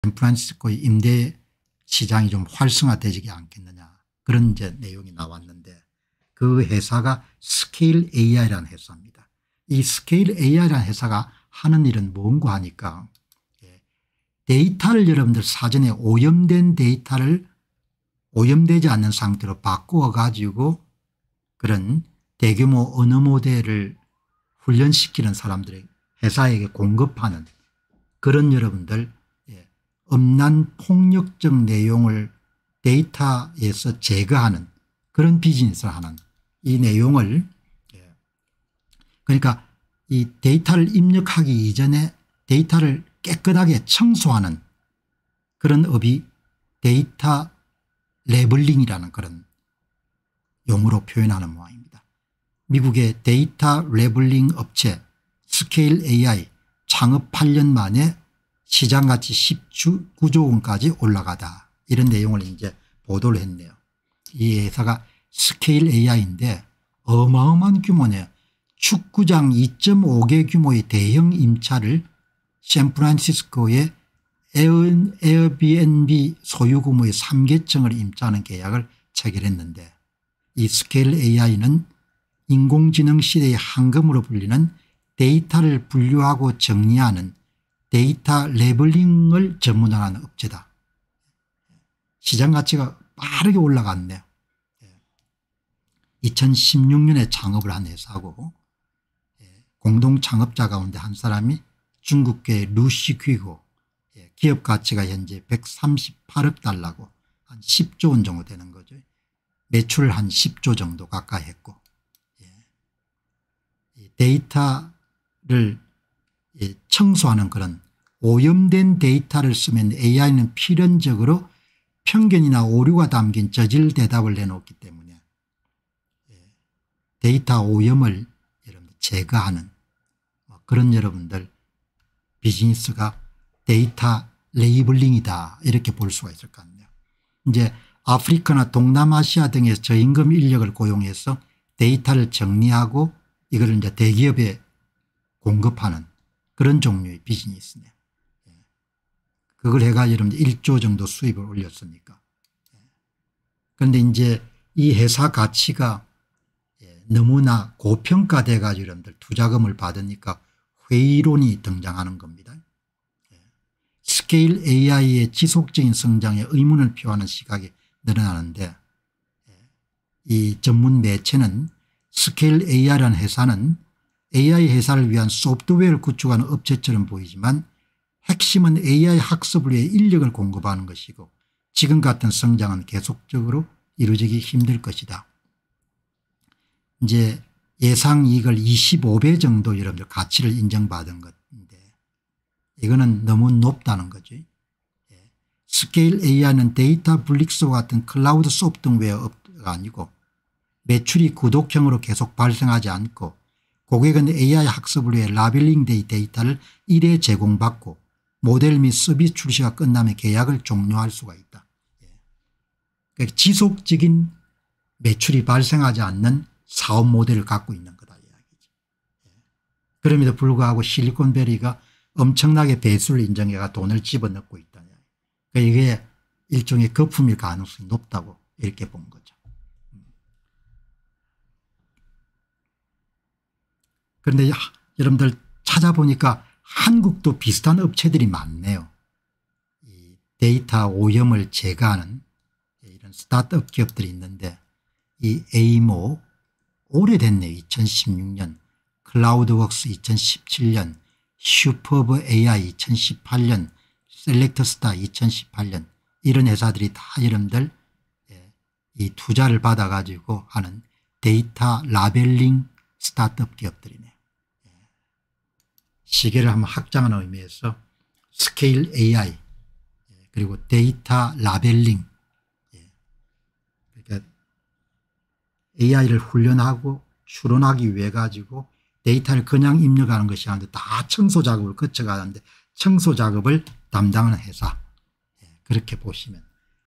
샌프란시스코의 임대 시장이 좀 활성화되지 않겠느냐 그런 이제 내용이 나왔는데 그 회사가 스케일 AI라는 회사입니다. 이 스케일 AI라는 회사가 하는 일은 뭔가 하니까 데이터를 여러분들 사전에 오염된 데이터를 오염되지 않는 상태로 바꾸어 가지고 그런 대규모 언어 모델을 훈련시키는 사람들의 회사에게 공급하는 그런 여러분들 음란 폭력적 내용을 데이터에서 제거하는 그런 비즈니스를 하는 이 내용을 그러니까 이 데이터를 입력하기 이전에 데이터를 깨끗하게 청소하는 그런 업이 데이터 레블링이라는 그런 용어로 표현하는 모양입니다. 미국의 데이터 레블링 업체 스케일 AI 창업 8년 만에 시장가치 19조 원까지 올라가다 이런 내용을 이제 보도를 했네요. 이 회사가 스케일 AI인데 어마어마한 규모네요. 축구장 2.5개 규모의 대형 임차를 샌프란시스코의 에어비앤비 소유 규모의 3개층을 임차하는 계약을 체결했는데 이 스케일 AI는 인공지능 시대의 황금으로 불리는 데이터를 분류하고 정리하는 데이터 레블링을 전문화하는 업체다. 시장 가치가 빠르게 올라갔네요. 2016년에 창업을 한 회사고 공동 창업자 가운데 한 사람이 중국계 루시 귀고 기업 가치가 현재 138억 달러고 한 10조 원 정도 되는 거죠. 매출 한 10조 정도 가까이 했고 데이터를 청소하는 그런 오염된 데이터를 쓰면 AI는 필연적으로 편견이나 오류가 담긴 저질 대답을 내놓기 때문에 데이터 오염을 여러분들 제거하는 그런 여러분들 비즈니스가 데이터 레이블링이다 이렇게 볼 수가 있을 것 같네요. 이제 아프리카나 동남아시아 등에서 저임금 인력을 고용해서 데이터를 정리하고 이걸 이제 대기업에 공급하는 그런 종류의 비즈니스네요. 그걸 해가 여러분들 1조 정도 수입을 올렸으니까. 그런데 이제 이 회사 가치가 너무나 고평가돼 가지고 여러분들 투자금을 받으니까 회의론이 등장하는 겁니다. 스케일 AI의 지속적인 성장에 의문을 표하는 시각이 늘어나는데 이 전문 매체는 스케일 AI라는 회사는 AI 회사를 위한 소프트웨어를 구축하는 업체처럼 보이지만 핵심은 AI 학습을 위해 인력을 공급하는 것이고 지금 같은 성장은 계속적으로 이루어지기 힘들 것이다. 이제 예상 이익을 25배 정도 여러분들 가치를 인정받은 건데 이거는 너무 높다는 거죠. 스케일 AI는 데이터 블릭스와 같은 클라우드 소프트웨어가 아니고 매출이 구독형으로 계속 발생하지 않고 고객은 AI 학습을 위해 라벨링 데이터를 1회 제공받고 모델 및 서비스 출시가 끝나면 계약을 종료할 수가 있다. 그러니까 지속적인 매출이 발생하지 않는 사업 모델을 갖고 있는 거다 이야기죠. 그럼에도 불구하고 실리콘밸리가 엄청나게 배수를 인정해가 돈을 집어넣고 있다. 그러니까 이게 일종의 거품일 가능성이 높다고 이렇게 본 거죠. 그런데 여러분들 찾아보니까 한국도 비슷한 업체들이 많네요. 이 데이터 오염을 제거하는 이런 스타트업 기업들이 있는데 이 에이모 오래됐네요. 2016년 클라우드웍스 2017년 슈퍼브 AI 2018년 셀렉트스타 2018년 이런 회사들이 다 여러분들 이 투자를 받아 가지고 하는 데이터 라벨링 스타트업 기업들이네요. 시계를 한번 확장하는 의미에서 스케일 AI 그리고 데이터 라벨링 그러니까 AI를 훈련하고 추론하기 위해 가지고 데이터를 그냥 입력하는 것이 아닌데 다 청소 작업을 거쳐가는데 청소 작업을 담당하는 회사 그렇게 보시면